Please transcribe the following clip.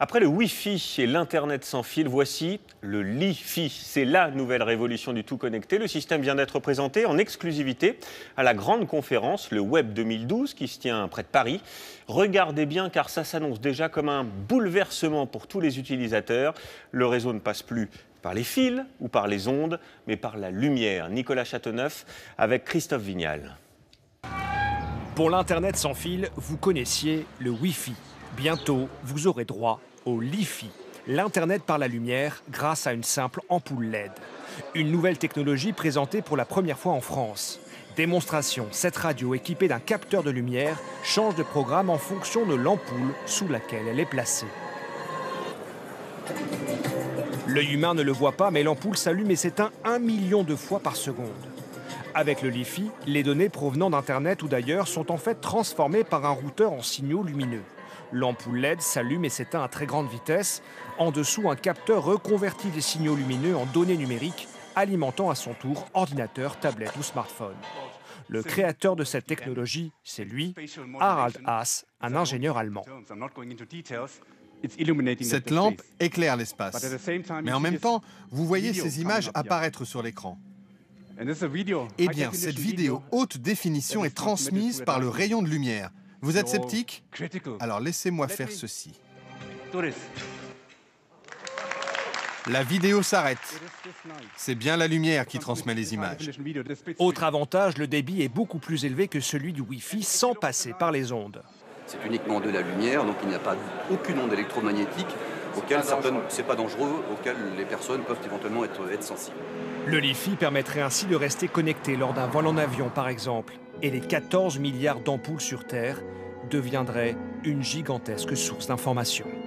Après le Wi-Fi et l'Internet sans fil, voici le Li-Fi. C'est la nouvelle révolution du tout connecté. Le système vient d'être présenté en exclusivité à la grande conférence, le Web 2012, qui se tient près de Paris. Regardez bien car ça s'annonce déjà comme un bouleversement pour tous les utilisateurs. Le réseau ne passe plus par les fils ou par les ondes, mais par la lumière. Nicolas Châteauneuf avec Christophe Vignal. Pour l'Internet sans fil, vous connaissiez le Wi-Fi. Bientôt, vous aurez droit au Li-Fi, l'Internet par la lumière grâce à une simple ampoule LED. Une nouvelle technologie présentée pour la première fois en France. Démonstration, cette radio équipée d'un capteur de lumière change de programme en fonction de l'ampoule sous laquelle elle est placée. L'œil humain ne le voit pas, mais l'ampoule s'allume et s'éteint 1 million de fois par seconde. Avec le Li-Fi, les données provenant d'Internet ou d'ailleurs sont en fait transformées par un routeur en signaux lumineux. L'ampoule LED s'allume et s'éteint à très grande vitesse. En dessous, un capteur reconvertit les signaux lumineux en données numériques, alimentant à son tour ordinateur, tablette ou smartphone. Le créateur de cette technologie, c'est lui, Harald Haas, un ingénieur allemand. Cette lampe éclaire l'espace. Mais en même temps, vous voyez ces images apparaître sur l'écran. Eh bien, cette vidéo haute définition est transmise par le rayon de lumière. Vous êtes sceptique? Alors laissez-moi faire ceci. La vidéo s'arrête. C'est bien la lumière qui transmet les images. Autre avantage, le débit est beaucoup plus élevé que celui du Wi-Fi sans passer par les ondes. C'est uniquement de la lumière, donc il n'y a pas aucune onde électromagnétique auquel c'est pas dangereux, auquel les personnes peuvent éventuellement être sensibles. Le Li-Fi permettrait ainsi de rester connecté lors d'un vol en avion, par exemple. Et les 14 milliards d'ampoules sur Terre deviendraient une gigantesque source d'information.